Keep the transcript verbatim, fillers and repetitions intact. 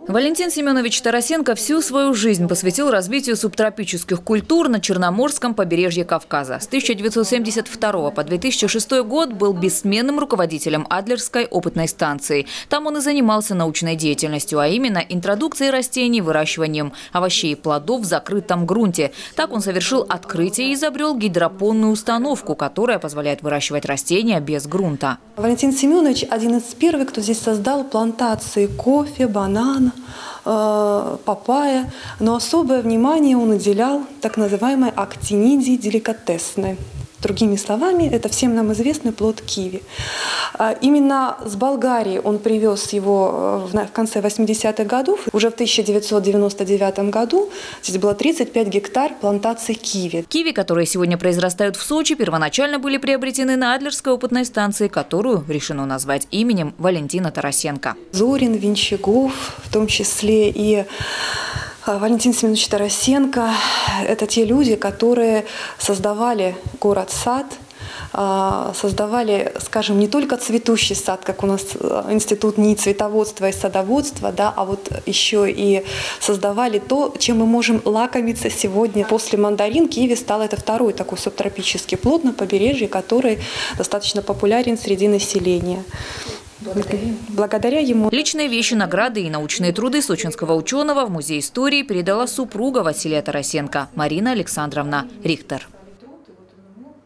Валентин Семенович Тарасенко всю свою жизнь посвятил развитию субтропических культур на Черноморском побережье Кавказа. С тысяча девятьсот семьдесят второго по две тысячи шестой год был бессменным руководителем Адлерской опытной станции. Там он и занимался научной деятельностью, а именно интродукцией растений, выращиванием овощей и плодов в закрытом грунте. Так он совершил открытие и изобрел гидропонную установку, которая позволяет выращивать растения без грунта. Валентин Семенович один из первых, кто здесь создал плантации кофе, банана, папайя, но особое внимание он уделял так называемой актинидии деликатесной. Другими словами, это всем нам известный плод киви. Именно с Болгарии он привез его в конце восьмидесятых годов. Уже в тысяча девятьсот девяносто девятом году здесь было тридцать пять гектар плантаций киви. Киви, которые сегодня произрастают в Сочи, первоначально были приобретены на Адлерской опытной станции, которую решено назвать именем Валентина Тарасенко. Зорин, Венчагов, в том числе и Валентин Семенович Тарасенко – это те люди, которые создавали город-сад, создавали, скажем, не только цветущий сад, как у нас институт НИИ цветоводства и садоводства, да, а вот еще и создавали то, чем мы можем лакомиться сегодня. После мандарин киви стал это второй такой субтропический плод на побережье, который достаточно популярен среди населения. Благодаря. Благодаря ему. Личные вещи, награды и научные труды сочинского ученого в Музей истории передала супруга Василия Тарасенко Марина Александровна Рихтер.